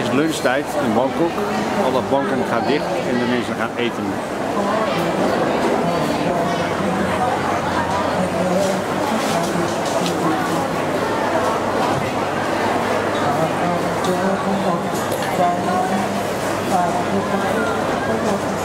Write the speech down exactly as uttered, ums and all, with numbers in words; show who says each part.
Speaker 1: is lunchtijd in Bangkok. Alle banken gaan dicht en de mensen gaan eten.
Speaker 2: Thank you.